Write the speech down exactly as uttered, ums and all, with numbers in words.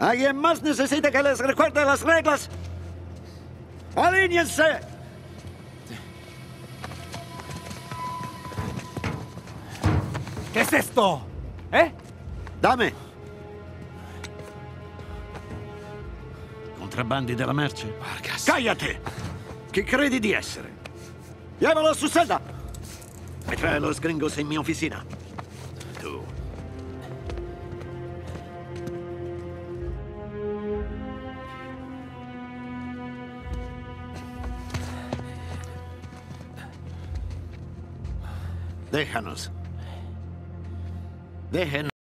¿Alguien más necesita que les recuerde las reglas? ¡Alíñense! ¿Qué es esto? ¿Eh? Dammi! Contrabbandi della merce? Vargas. Cállate! Chi credi di essere? Llévalo a su celda! E trae los gringos in mia oficina. Tu. Déjanos. Déjenos.